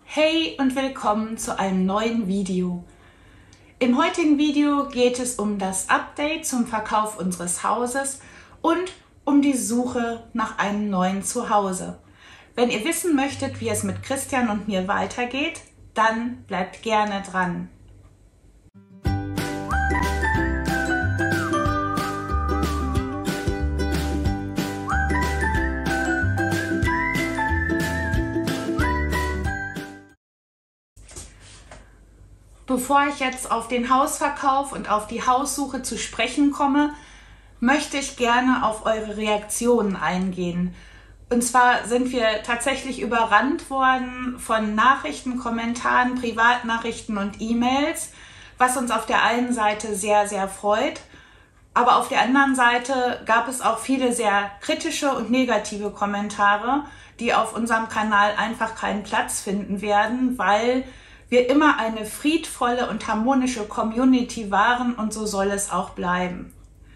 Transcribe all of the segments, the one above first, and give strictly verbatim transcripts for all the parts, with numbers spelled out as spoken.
Hey und willkommen zu einem neuen Video. Im heutigen Video geht es um das Update zum Verkauf unseres Hauses und um die Suche nach einem neuen Zuhause. Wenn ihr wissen möchtet, wie es mit Christian und mir weitergeht, dann bleibt gerne dran. Bevor ich jetzt auf den Hausverkauf und auf die Haussuche zu sprechen komme, möchte ich gerne auf eure Reaktionen eingehen. Und zwar sind wir tatsächlich überrannt worden von Nachrichten, Kommentaren, Privatnachrichten und E-Mails, was uns auf der einen Seite sehr, sehr freut. Aber auf der anderen Seite gab es auch viele sehr kritische und negative Kommentare, die auf unserem Kanal einfach keinen Platz finden werden, weil wir immer eine friedvolle und harmonische Community waren und so soll es auch bleiben.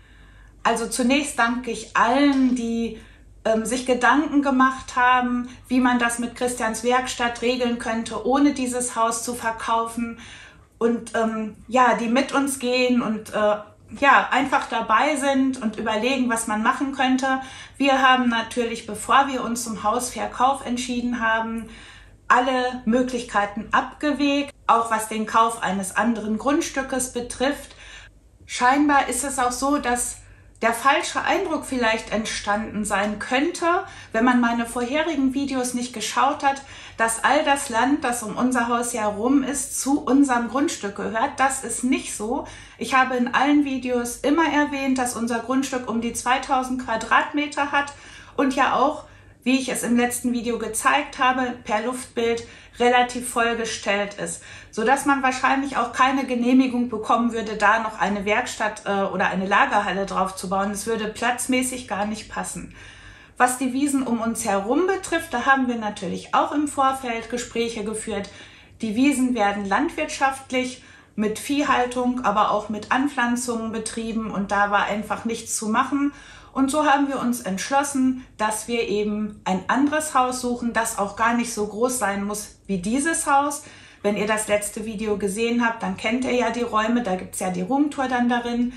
Also zunächst danke ich allen, die ähm, sich Gedanken gemacht haben, wie man das mit Christians Werkstatt regeln könnte, ohne dieses Haus zu verkaufen und ähm, ja, die mit uns gehen und äh, ja, einfach dabei sind und überlegen, was man machen könnte. Wir haben natürlich, bevor wir uns zum Hausverkauf entschieden haben, alle Möglichkeiten abgewägt, auch was den Kauf eines anderen Grundstückes betrifft. Scheinbar ist es auch so, dass der falsche Eindruck vielleicht entstanden sein könnte, wenn man meine vorherigen Videos nicht geschaut hat, dass all das Land, das um unser Haus herum ist, zu unserem Grundstück gehört. Das ist nicht so. Ich habe in allen Videos immer erwähnt, dass unser Grundstück um die zweitausend Quadratmeter hat und ja auch, wie ich es im letzten Video gezeigt habe, per Luftbild relativ vollgestellt ist, sodass man wahrscheinlich auch keine Genehmigung bekommen würde, da noch eine Werkstatt äh, oder eine Lagerhalle drauf zu bauen. Es würde platzmäßig gar nicht passen. Was die Wiesen um uns herum betrifft, da haben wir natürlich auch im Vorfeld Gespräche geführt. Die Wiesen werden landwirtschaftlich mit Viehhaltung, aber auch mit Anpflanzungen betrieben und da war einfach nichts zu machen. Und so haben wir uns entschlossen, dass wir eben ein anderes Haus suchen, das auch gar nicht so groß sein muss wie dieses Haus. Wenn ihr das letzte Video gesehen habt, dann kennt ihr ja die Räume, da gibt es ja die Roomtour dann darin.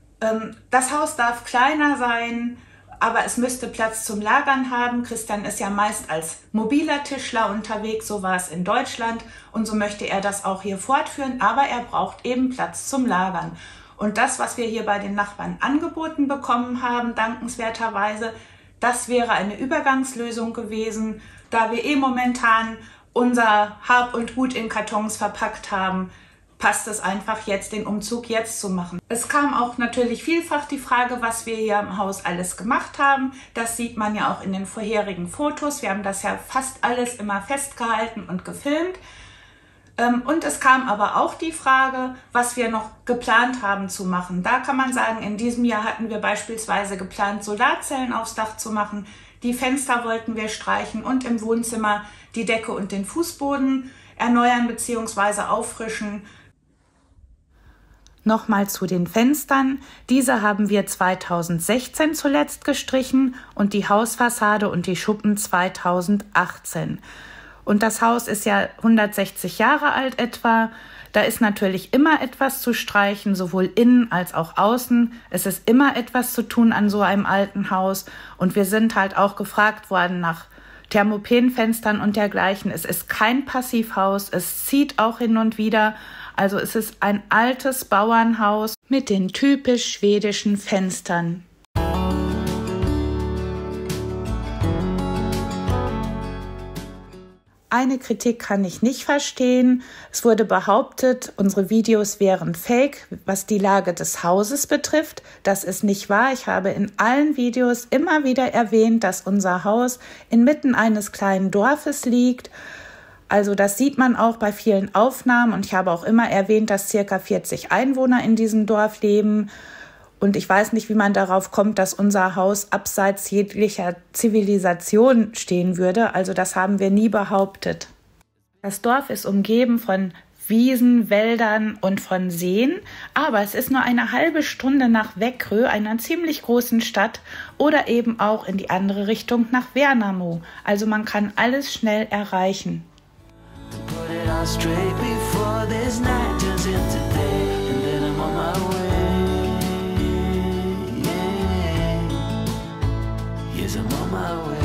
Das Haus darf kleiner sein, aber es müsste Platz zum Lagern haben. Christian ist ja meist als mobiler Tischler unterwegs, so war es in Deutschland und so möchte er das auch hier fortführen, aber er braucht eben Platz zum Lagern. Und das, was wir hier bei den Nachbarn angeboten bekommen haben, dankenswerterweise, das wäre eine Übergangslösung gewesen, da wir eh momentan unser Hab und Gut in Kartons verpackt haben, passt es einfach jetzt, den Umzug jetzt zu machen. Es kam auch natürlich vielfach die Frage, was wir hier im Haus alles gemacht haben. Das sieht man ja auch in den vorherigen Fotos. Wir haben das ja fast alles immer festgehalten und gefilmt. Und es kam aber auch die Frage, was wir noch geplant haben zu machen. Da kann man sagen, in diesem Jahr hatten wir beispielsweise geplant, Solarzellen aufs Dach zu machen. Die Fenster wollten wir streichen und im Wohnzimmer die Decke und den Fußboden erneuern bzw. auffrischen. Nochmal zu den Fenstern. Diese haben wir zweitausendsechzehn zuletzt gestrichen und die Hausfassade und die Schuppen zweitausendachtzehn. Und das Haus ist ja hundertsechzig Jahre alt etwa. Da ist natürlich immer etwas zu streichen, sowohl innen als auch außen. Es ist immer etwas zu tun an so einem alten Haus. Und wir sind halt auch gefragt worden nach Thermopenfenstern und dergleichen. Es ist kein Passivhaus, es zieht auch hin und wieder. Also es ist ein altes Bauernhaus mit den typisch schwedischen Fenstern. Eine Kritik kann ich nicht verstehen. Es wurde behauptet, unsere Videos wären fake, was die Lage des Hauses betrifft. Das ist nicht wahr. Ich habe in allen Videos immer wieder erwähnt, dass unser Haus inmitten eines kleinen Dorfes liegt. Also das sieht man auch bei vielen Aufnahmen. Und ich habe auch immer erwähnt, dass circa vierzig Einwohner in diesem Dorf leben. Und ich weiß nicht, wie man darauf kommt, dass unser Haus abseits jeglicher Zivilisation stehen würde. Also das haben wir nie behauptet. Das Dorf ist umgeben von Wiesen, Wäldern und von Seen. Aber es ist nur eine halbe Stunde nach Växjö, einer ziemlich großen Stadt, oder eben auch in die andere Richtung nach Värnamo. Also man kann alles schnell erreichen. miles straight before this night turns into day, and then I'm on my way. Yeah. Yes, I'm on my way.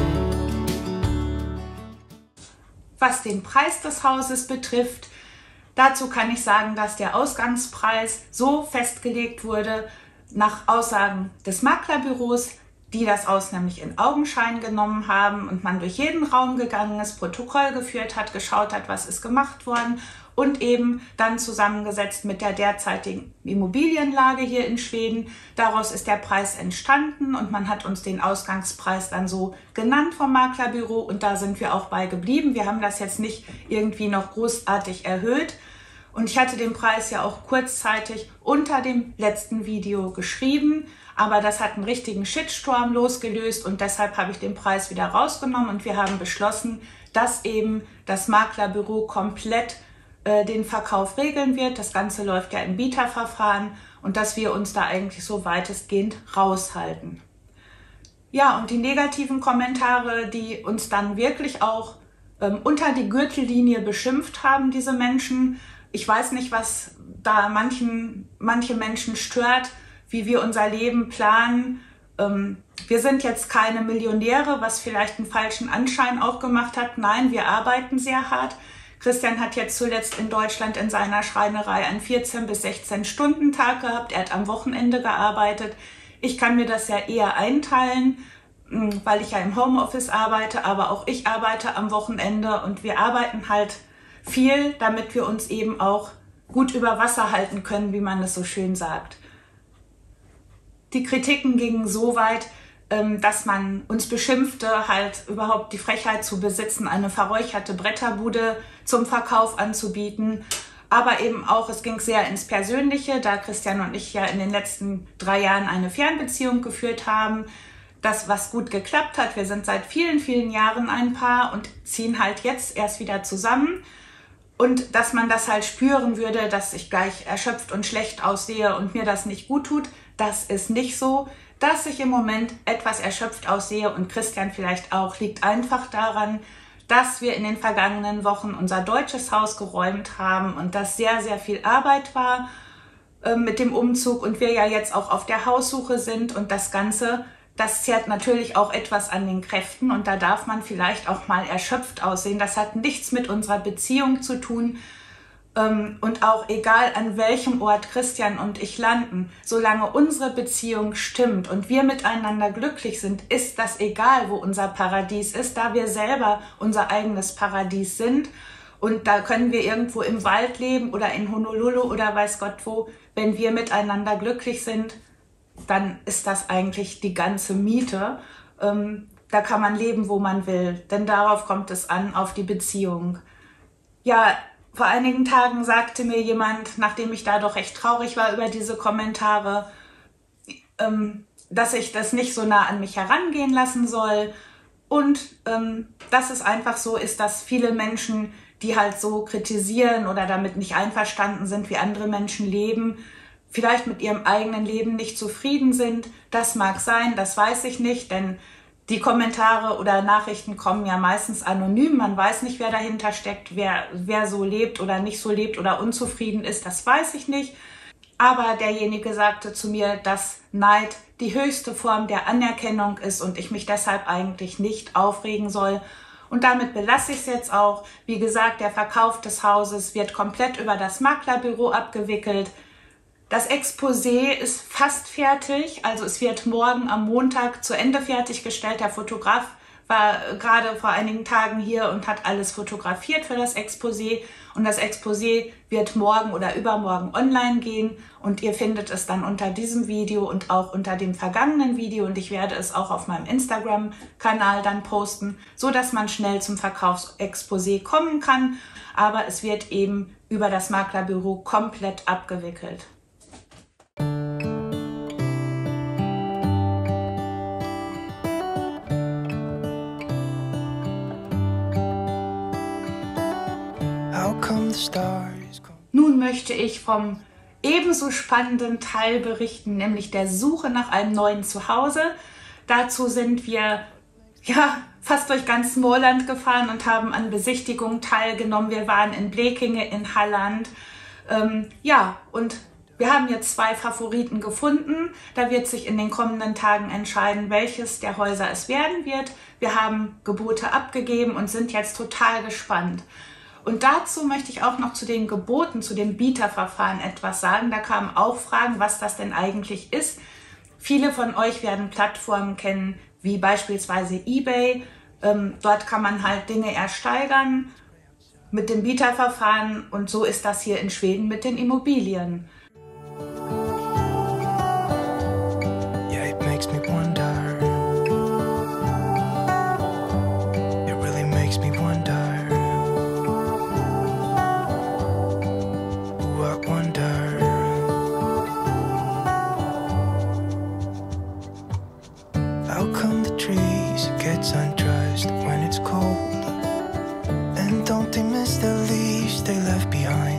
Was den Preis des Hauses betrifft, dazu kann ich sagen, dass der Ausgangspreis so festgelegt wurde nach Aussagen des Maklerbüros, die das Haus nämlich in Augenschein genommen haben und man durch jeden Raum gegangen ist, Protokoll geführt hat, geschaut hat, was ist gemacht worden und eben dann zusammengesetzt mit der derzeitigen Immobilienlage hier in Schweden. Daraus ist der Preis entstanden und man hat uns den Ausgangspreis dann so genannt vom Maklerbüro und da sind wir auch bei geblieben. Wir haben das jetzt nicht irgendwie noch großartig erhöht. Und ich hatte den Preis ja auch kurzzeitig unter dem letzten Video geschrieben, aber das hat einen richtigen Shitstorm losgelöst und deshalb habe ich den Preis wieder rausgenommen und wir haben beschlossen, dass eben das Maklerbüro komplett äh, den Verkauf regeln wird. Das Ganze läuft ja im Bieterverfahren und dass wir uns da eigentlich so weitestgehend raushalten. Ja, und die negativen Kommentare, die uns dann wirklich auch ähm, unter die Gürtellinie beschimpft haben, diese Menschen. Ich weiß nicht, was da manchen, manche Menschen stört, wie wir unser Leben planen. Ähm, wir sind jetzt keine Millionäre, was vielleicht einen falschen Anschein auch gemacht hat. Nein, wir arbeiten sehr hart. Christian hat jetzt zuletzt in Deutschland in seiner Schreinerei einen vierzehn bis sechzehn Stunden Tag gehabt. Er hat am Wochenende gearbeitet. Ich kann mir das ja eher einteilen, weil ich ja im Homeoffice arbeite, aber auch ich arbeite am Wochenende und wir arbeiten halt viel, damit wir uns eben auch gut über Wasser halten können, wie man es so schön sagt. Die Kritiken gingen so weit, dass man uns beschimpfte, halt überhaupt die Frechheit zu besitzen, eine verräucherte Bretterbude zum Verkauf anzubieten. Aber eben auch, es ging sehr ins Persönliche, da Christian und ich ja in den letzten drei Jahren eine Fernbeziehung geführt haben. Das, was gut geklappt hat, wir sind seit vielen, vielen Jahren ein Paar und ziehen halt jetzt erst wieder zusammen. Und dass man das halt spüren würde, dass ich gleich erschöpft und schlecht aussehe und mir das nicht gut tut, das ist nicht so. Dass ich im Moment etwas erschöpft aussehe und Christian vielleicht auch, liegt einfach daran, dass wir in den vergangenen Wochen unser deutsches Haus geräumt haben und das sehr, sehr viel Arbeit war äh, mit dem Umzug und wir ja jetzt auch auf der Haussuche sind und das Ganze, das zehrt natürlich auch etwas an den Kräften und da darf man vielleicht auch mal erschöpft aussehen. Das hat nichts mit unserer Beziehung zu tun. Und auch egal an welchem Ort Christian und ich landen, solange unsere Beziehung stimmt und wir miteinander glücklich sind, ist das egal, wo unser Paradies ist, da wir selber unser eigenes Paradies sind. Und da können wir irgendwo im Wald leben oder in Honolulu oder weiß Gott wo. Wenn wir miteinander glücklich sind, dann ist das eigentlich die ganze Miete. Da kann man leben, wo man will, denn darauf kommt es an, auf die Beziehung. Ja, vor einigen Tagen sagte mir jemand, nachdem ich da doch recht traurig war über diese Kommentare, ähm, dass ich das nicht so nah an mich herangehen lassen soll und ähm, dass es einfach so ist, dass viele Menschen, die halt so kritisieren oder damit nicht einverstanden sind, wie andere Menschen leben, vielleicht mit ihrem eigenen Leben nicht zufrieden sind. Das mag sein, das weiß ich nicht, denn die Kommentare oder Nachrichten kommen ja meistens anonym. Man weiß nicht, wer dahinter steckt, wer, wer so lebt oder nicht so lebt oder unzufrieden ist. Das weiß ich nicht. Aber derjenige sagte zu mir, dass Neid die höchste Form der Anerkennung ist und ich mich deshalb eigentlich nicht aufregen soll. Und damit belasse ich es jetzt auch. Wie gesagt, der Verkauf des Hauses wird komplett über das Maklerbüro abgewickelt. Das Exposé ist fast fertig, also es wird morgen am Montag zu Ende fertiggestellt. Der Fotograf war gerade vor einigen Tagen hier und hat alles fotografiert für das Exposé. Und das Exposé wird morgen oder übermorgen online gehen und ihr findet es dann unter diesem Video und auch unter dem vergangenen Video und ich werde es auch auf meinem Instagram-Kanal dann posten, so dass man schnell zum Verkaufsexposé kommen kann. Aber es wird eben über das Maklerbüro komplett abgewickelt. Nun möchte ich vom ebenso spannenden Teil berichten, nämlich der Suche nach einem neuen Zuhause. Dazu sind wir ja fast durch ganz Småland gefahren und haben an Besichtigungen teilgenommen. Wir waren in Blekinge, in Halland. Ähm, ja, und wir haben jetzt zwei Favoriten gefunden. Da wird sich in den kommenden Tagen entscheiden, welches der Häuser es werden wird. Wir haben Gebote abgegeben und sind jetzt total gespannt. Und dazu möchte ich auch noch zu den Geboten, zu dem Bieterverfahren etwas sagen. Da kamen auch Fragen, was das denn eigentlich ist. Viele von euch werden Plattformen kennen, wie beispielsweise eBay. Ähm, dort kann man halt Dinge ersteigern mit dem Bieterverfahren und so ist das hier in Schweden mit den Immobilien. Yeah, it makes me wonder. It really makes me wonder. Ooh, I wonder. How come the trees gets undressed when it's cold? And don't they miss the leaves they left behind?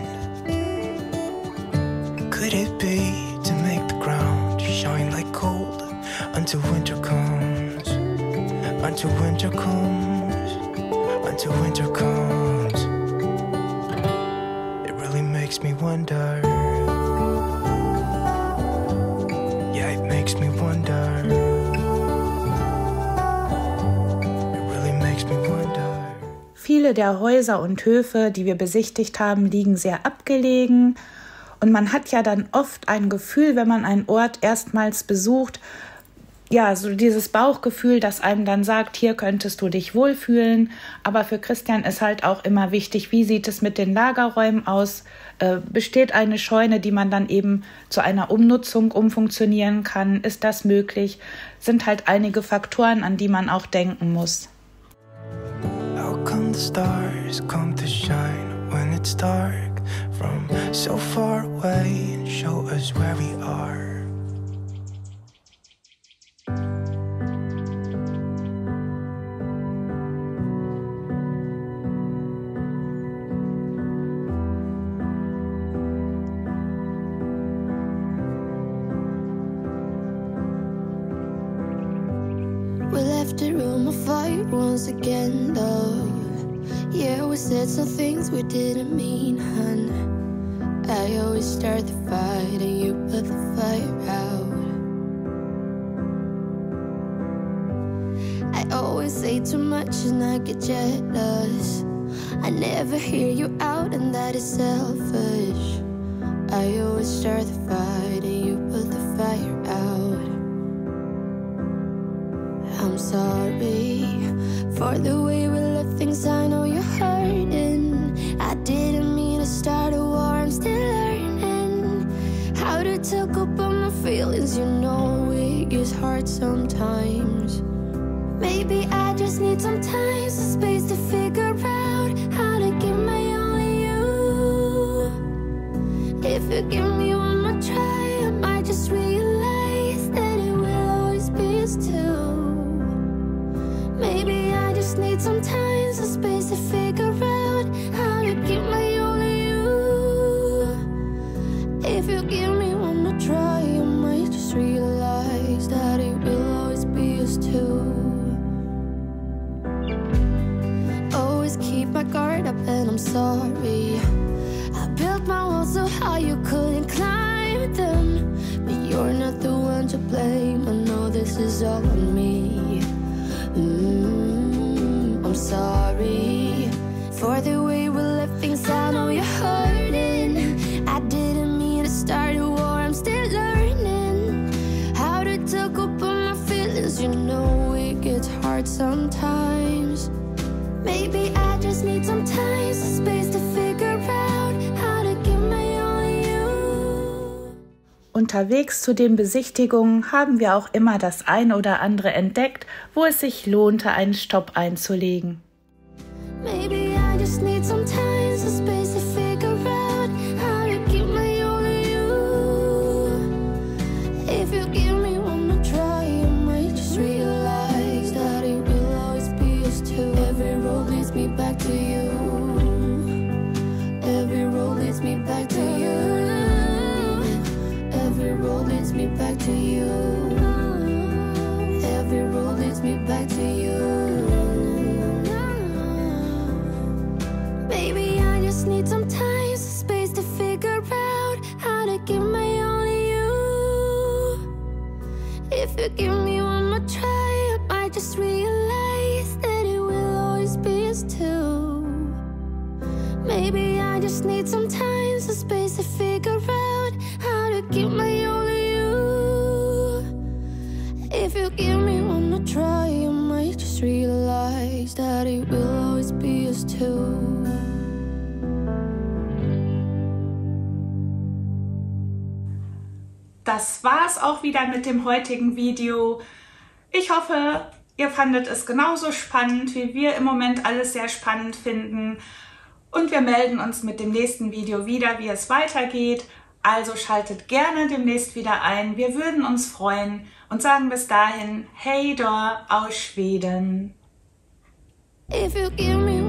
Could it be to make the ground shine like gold until winter comes? Until winter comes, until winter comes. It really makes me wonder. Yeah, it makes me wonder. It really makes me wonder. Viele der Häuser und Höfe, die wir besichtigt haben, liegen sehr abgelegen. Und man hat ja dann oft ein Gefühl, wenn man einen Ort erstmals besucht, ja, so dieses Bauchgefühl, das einem dann sagt, hier könntest du dich wohlfühlen. Aber für Christian ist halt auch immer wichtig, wie sieht es mit den Lagerräumen aus? Äh, besteht eine Scheune, die man dann eben zu einer Umnutzung umfunktionieren kann? Ist das möglich? Sind halt einige Faktoren, an die man auch denken muss. How come the stars come to shine when it's dark from so far away and show us where we are? We left the room of fire once again, love. Yeah, we said some things we didn't mean, hun. I always start the fight and you put the fire out. I always say too much and I get jealous. I never hear you out and that is selfish. I always start the fight and you put the fire out. I'm sorry for the way we left things. I know you're hurting. I didn't mean to start a war. I'm still learning how to talk about my feelings. You know it gets hard sometimes. Maybe I just need some time, some space to figure out how to give my all to you. If you give me one more try, I might just realize that it will always be us two. Maybe I just need some time, some space to figure out how to give my all to you. If you give me one more try, I might just realize that it will always be us two. Always keep my guard up and I'm sorry. I built my walls so high you couldn't climb them. But you're not the one to blame, I know this is all on me. Mm, I'm sorry for the way we left things. I know you're hurting. I didn't mean to start a war. I'm still learning how to talk about my feelings. You know it gets hard sometimes. Maybe I just need some time, some space to figure out how to give my all to you. Unterwegs zu den Besichtigungen haben wir auch immer das ein oder andere entdeckt, wo es sich lohnte, einen Stopp einzulegen. Maybe I just need some time, some space to figure out how to give my all to you. If you give me one more try, I might just realize that it will always be us two. Every road leads me back to you. Every road leads me back to you. Every road leads me back to you. Every road leads me back to you. maybe I just need some time, some space to figure out how to keep my only you. If you give me one to try, I might just realize that it will always be us two. Das war's auch wieder mit dem heutigen Video. Ich hoffe, ihr fandet es genauso spannend, wie wir im Moment alles sehr spannend finden. Und wir melden uns mit dem nächsten Video wieder, wie es weitergeht. Also schaltet gerne demnächst wieder ein. Wir würden uns freuen und sagen bis dahin, hej då aus Schweden. If you give me